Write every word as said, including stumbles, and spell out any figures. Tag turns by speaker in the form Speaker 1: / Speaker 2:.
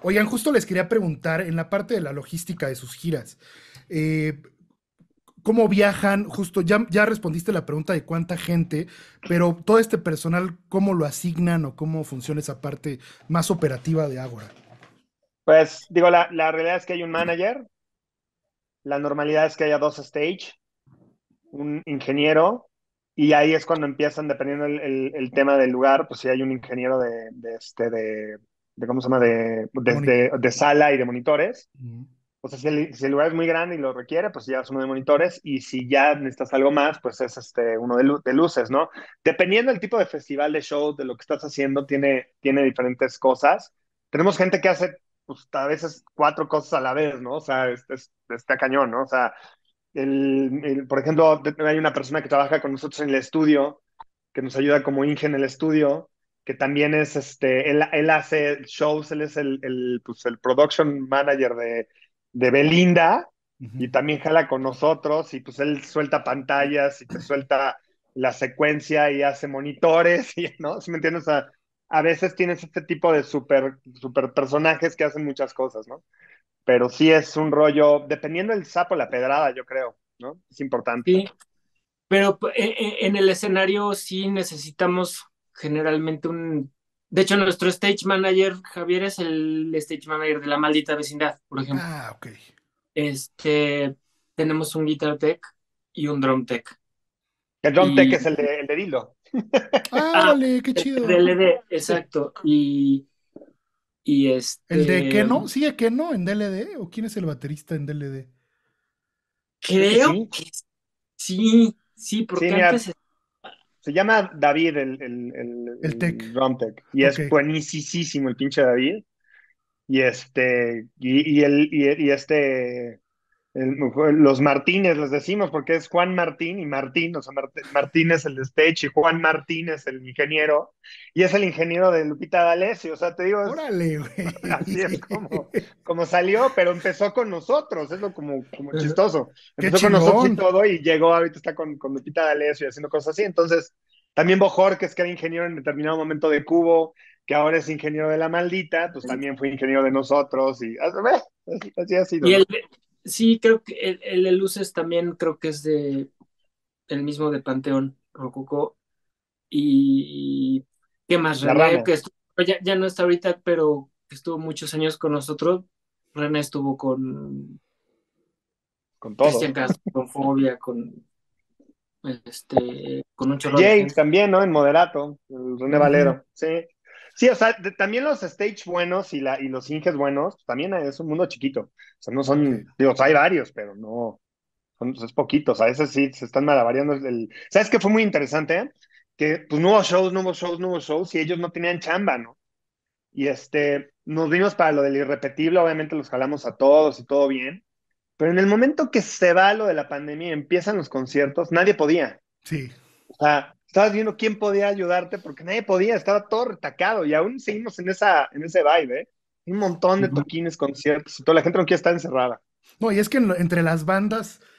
Speaker 1: Oigan, justo les quería preguntar en la parte de la logística de sus giras. eh, ¿Cómo viajan? Justo ya, ya respondiste la pregunta de cuánta gente, pero todo este personal, ¿cómo lo asignan o cómo funciona esa parte más operativa de Ágora?
Speaker 2: Pues digo, la, la realidad es que hay un manager, la normalidad es que haya dos stage, un ingeniero, y ahí es cuando empiezan, dependiendo el, el, el tema del lugar, pues si hay un ingeniero de, de, este, de, de ¿cómo se llama? De, de,
Speaker 1: Moni-
Speaker 2: de, de sala y de monitores.
Speaker 1: Ujú.
Speaker 2: O sea, si el, si el lugar es muy grande y lo requiere, pues ya es uno de monitores, y si ya necesitas algo más, pues es este, uno de, lu- de luces, ¿no? Dependiendo del tipo de festival, de show, de lo que estás haciendo, tiene, tiene diferentes cosas. Tenemos gente que hace, pues a veces cuatro cosas a la vez, ¿no? O sea, es- es- está cañón, ¿no? O sea, el, el- por ejemplo, hay una persona que trabaja con nosotros en el estudio, que nos ayuda como Inge en el estudio, que también es, este, él, él hace shows, él es el, el, pues, el production manager de, de Belinda,
Speaker 1: Ujú.
Speaker 2: y también jala con nosotros, y pues él suelta pantallas y te suelta la secuencia y hace monitores, y, ¿no? ¿Sí me entiendes? O sea, a veces tienes este tipo de super, super personajes que hacen muchas cosas, ¿no? Pero sí es un rollo, dependiendo del sapo, la pedrada, yo creo, ¿no? Es importante.
Speaker 3: Sí, pero p- e- e- en el escenario sí necesitamos generalmente un... De hecho, nuestro stage manager, Javier, es el stage manager de La Maldita Vecindad, por ejemplo.
Speaker 1: Ah, ok.
Speaker 3: Este, tenemos un guitar tech y un drum tech.
Speaker 2: El drum tech
Speaker 3: Y,
Speaker 2: es el de, el de Dildo.
Speaker 1: Ah,
Speaker 3: ah,
Speaker 1: órale, qué
Speaker 3: el
Speaker 1: chido.
Speaker 3: D L D, exacto. Y, y
Speaker 1: ¿El de
Speaker 3: este,
Speaker 1: Keno? ¿Sigue Keno en D L D? ¿O quién es el baterista en D L D?
Speaker 2: Creo que
Speaker 3: creo
Speaker 2: sí.
Speaker 3: que sí, sí,
Speaker 2: Sí,
Speaker 3: porque
Speaker 2: mira,
Speaker 3: antes...
Speaker 2: se llama David el, el, el,
Speaker 1: El Tech.
Speaker 2: el drum tech. Y
Speaker 1: Ok.
Speaker 2: es buenísimo el pinche David. Y este, y, y el, y, y este, el- los Martínez les decimos porque es Juan Martín y Martín, o sea, Mart- Martín es el de stage y Juan Martín es el ingeniero, y es el ingeniero de Lupita D'Alessio. O sea, te digo, es,
Speaker 1: Órale, güey.
Speaker 2: así es como, como salió, pero empezó con nosotros, es lo como, como chistoso.
Speaker 1: Qué
Speaker 2: Empezó con nosotros y
Speaker 1: chingón.
Speaker 2: todo, y llegó, ahorita está con, con Lupita D'Alessio y haciendo cosas así. Entonces, también Bojorquez, que era ingeniero en determinado momento de Cubo, que ahora es ingeniero de La Maldita, pues también fue ingeniero de nosotros, y así, así ha sido,
Speaker 3: Y
Speaker 2: ¿no?
Speaker 3: el, sí, creo que el, el de luces también creo que es de el mismo de Panteón Rococó. Y qué más,
Speaker 2: La
Speaker 3: René,
Speaker 2: rana,
Speaker 3: que estuvo, ya, ya no está ahorita, pero que estuvo muchos años con nosotros. René estuvo con
Speaker 2: con
Speaker 3: Cristian
Speaker 2: todos.
Speaker 3: Castro, con Fobia, con este, con un chorro de
Speaker 2: Jake
Speaker 3: gente.
Speaker 2: también, ¿no? En Moderato, el René
Speaker 1: Ujú.
Speaker 2: Valero, sí. Sí, o sea, de- también los stage buenos y, la, y los inges buenos, pues, también es un mundo chiquito. O sea, no
Speaker 1: Sí.
Speaker 2: son, digo, o sea, hay varios, pero no, son, es poquitos. A veces sí se están malavariando. El... ¿Sabes qué fue muy interesante? Que pues no hubo shows, no hubo shows, no hubo shows y ellos no tenían chamba, ¿no? Y este, nos vimos para lo del irrepetible, obviamente los jalamos a todos y todo bien. Pero en el momento que se va lo de la pandemia y empiezan los conciertos, nadie podía.
Speaker 1: Sí.
Speaker 2: O sea, estabas viendo quién podía ayudarte porque nadie podía, estaba todo retacado y aún seguimos en, esa, en ese vibe, ¿eh? Hay un montón de
Speaker 3: Ujú.
Speaker 2: toquines, conciertos y toda la gente no quiere estar encerrada.
Speaker 1: No, y es que en lo- entre las bandas